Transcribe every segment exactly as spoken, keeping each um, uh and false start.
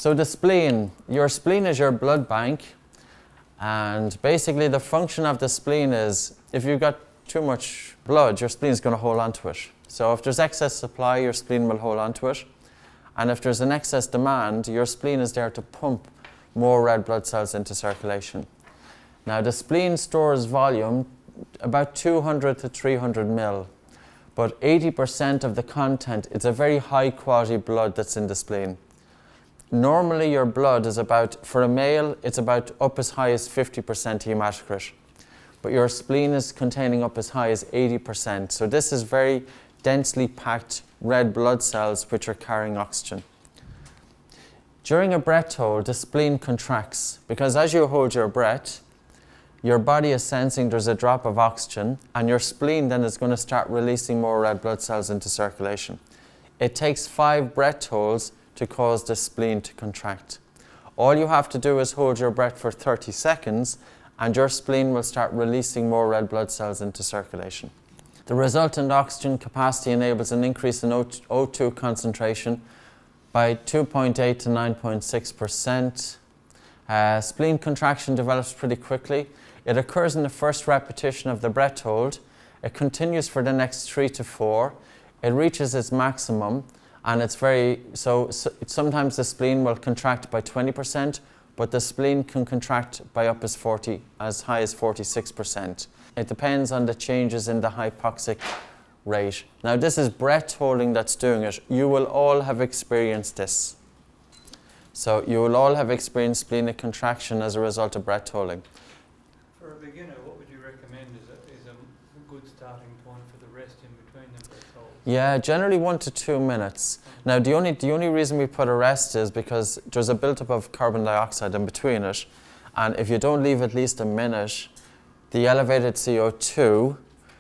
So the spleen, your spleen is your blood bank, and basically the function of the spleen is if you've got too much blood, your spleen is going to hold on to it. So if there's excess supply, your spleen will hold on to it. And if there's an excess demand, your spleen is there to pump more red blood cells into circulation. Now the spleen stores volume about two hundred to three hundred mil, but eighty percent of the content, it's a very high quality blood that's in the spleen. Normally your blood is about, for a male, it's about up as high as fifty percent hematocrit. But your spleen is containing up as high as eighty percent. So this is very densely packed red blood cells which are carrying oxygen. During a breath hold, the spleen contracts because as you hold your breath, your body is sensing there's a drop of oxygen, and your spleen then is going to start releasing more red blood cells into circulation. It takes five breath holds to cause the spleen to contract. All you have to do is hold your breath for thirty seconds and your spleen will start releasing more red blood cells into circulation. The resultant oxygen capacity enables an increase in O two concentration by two point eight to nine point six percent. Uh, spleen contraction develops pretty quickly. It occurs in the first repetition of the breath hold. It continues for the next three to four. It reaches its maximum. And it's very, so, so sometimes the spleen will contract by twenty percent, but the spleen can contract by up as forty, as high as forty-six percent. It depends on the changes in the hypoxic rate. Now this is breath holding that's doing it. You will all have experienced this. So you will all have experienced splenic contraction as a result of breath holding. For a beginner, what would you recommend is a, is a good starting point for the rest in between the breath holds? Yeah, generally one to two minutes. Now the only, the only reason we put a rest is because there's a build-up of carbon dioxide in between it, and if you don't leave at least a minute, the elevated C O two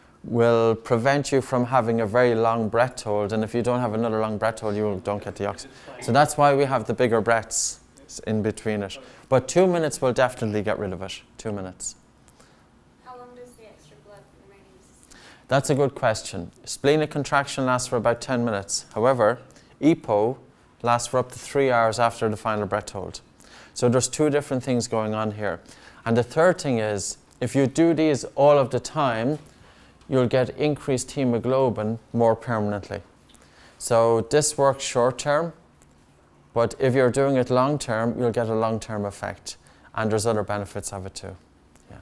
will prevent you from having a very long breath hold, and if you don't have another long breath hold, you don't get the oxygen. So that's why we have the bigger breaths in between it. But two minutes will definitely get rid of it, two minutes. How long does the extra blood remain in the system? That's a good question. Splenic contraction lasts for about ten minutes. However, E P O lasts for up to three hours after the final breath hold. So there's two different things going on here. And the third thing is, if you do these all of the time, you'll get increased hemoglobin more permanently. So this works short term, but if you're doing it long term, you'll get a long term effect. And there's other benefits of it too. Yeah.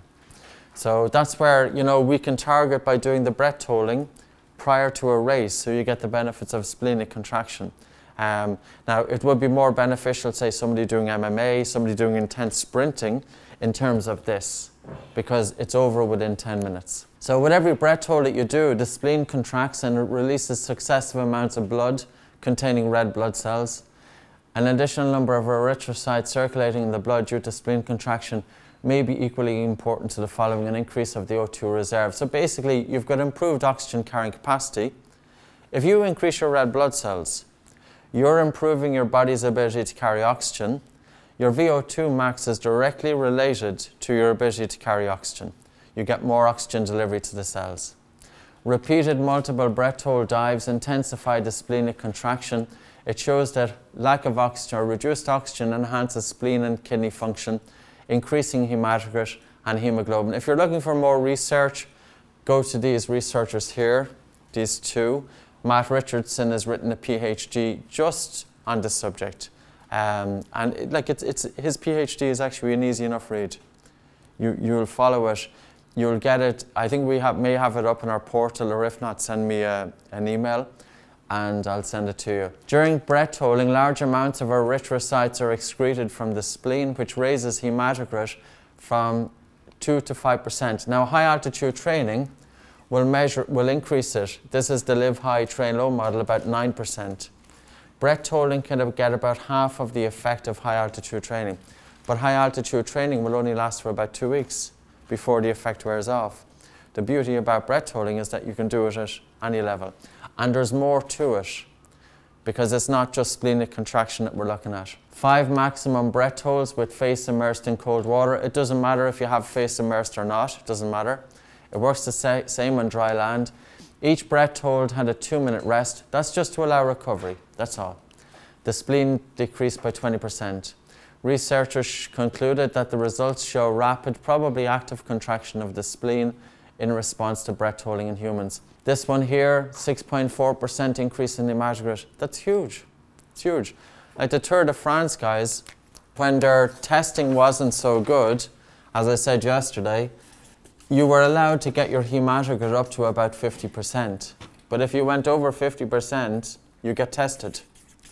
So that's where, you know, we can target by doing the breath holding prior to a race, so you get the benefits of splenic contraction. Um, now, it would be more beneficial, say, somebody doing M M A, somebody doing intense sprinting, in terms of this, because it's over within ten minutes. So with every breath hold that you do, the spleen contracts and it releases successive amounts of blood containing red blood cells. An additional number of erythrocytes circulating in the blood due to spleen contraction may be equally important to the following: an increase of the O two reserve. So basically, you've got improved oxygen carrying capacity. If you increase your red blood cells, you're improving your body's ability to carry oxygen. Your V O two max is directly related to your ability to carry oxygen. You get more oxygen delivery to the cells. Repeated multiple breath hold dives intensify the splenic contraction. It shows that lack of oxygen or reduced oxygen enhances spleen and kidney function, increasing hematocrit and hemoglobin. If you're looking for more research, go to these researchers here, these two. Matt Richardson has written a PhD just on this subject. Um, and it, like it's, it's, his PhD is actually an easy enough read. You, you'll follow it, you'll get it. I think we have, may have it up in our portal, or if not, send me a, an email and I'll send it to you. During breath holding, large amounts of erythrocytes are excreted from the spleen, which raises hematocrit from two to five percent. Now, high altitude training will measure, will increase it. This is the live high, train low model, about nine percent. Breath holding can get about half of the effect of high altitude training. But high altitude training will only last for about two weeks before the effect wears off. The beauty about breath holding is that you can do it at any level. And there's more to it, because it's not just splenic contraction that we're looking at. Five maximum breath holds with face immersed in cold water. It doesn't matter if you have face immersed or not, it doesn't matter. It works the sa same on dry land. Each breath hold had a two minute rest. That's just to allow recovery, that's all. The spleen decreased by twenty percent. Researchers concluded that the results show rapid, probably active contraction of the spleen in response to breath holding in humans. This one here, six point four percent increase in hematocrit. That's huge. It's huge. Like the Tour de France guys, when their testing wasn't so good, as I said yesterday, you were allowed to get your hematocrit up to about fifty percent. But if you went over fifty percent, you get tested.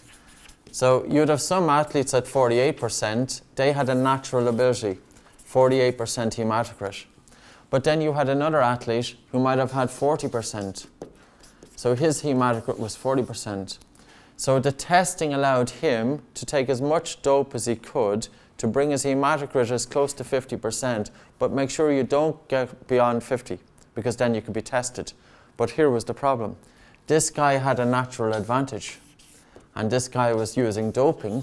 So you'd have some athletes at forty-eight percent, they had a natural ability, forty-eight percent hematocrit. But then you had another athlete who might have had forty percent. So his hematocrit was forty percent. So the testing allowed him to take as much dope as he could to bring his hematocrit as close to fifty percent, but make sure you don't get beyond fifty, because then you could be tested. But here was the problem. This guy had a natural advantage, and this guy was using doping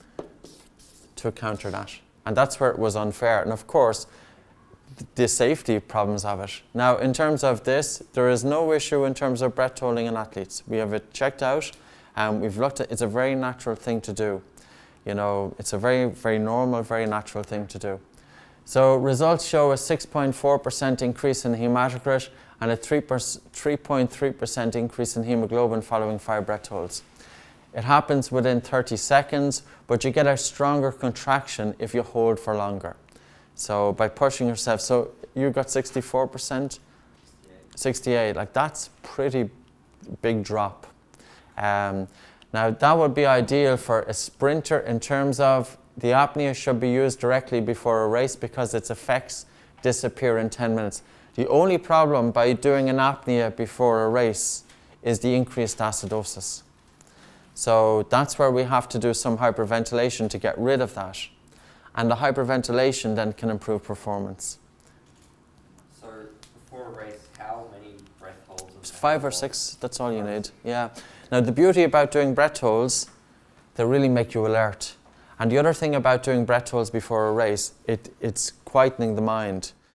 to counter that. And that's where it was unfair. And of course, the safety problems of it. Now, in terms of this, there is no issue in terms of breath holding in athletes. We have it checked out, and we've looked at, it's a very natural thing to do. You know, it's a very, very normal, very natural thing to do. So results show a six point four percent increase in hematocrit and a three point three percent increase in hemoglobin following five breath holds. It happens within thirty seconds, but you get a stronger contraction if you hold for longer. So by pushing yourself, so you got sixty-four percent? sixty-eight, like that's pretty big drop. Um, now that would be ideal for a sprinter in terms of the apnea should be used directly before a race because its effects disappear in ten minutes. The only problem by doing an apnea before a race is the increased acidosis. So that's where we have to do some hyperventilation to get rid of that. And the hyperventilation then can improve performance. So before a race, how many breath holds? Five or six, that's all you need, yeah. Now the beauty about doing breath holds, they really make you alert. And the other thing about doing breath holds before a race, it, it's quietening the mind.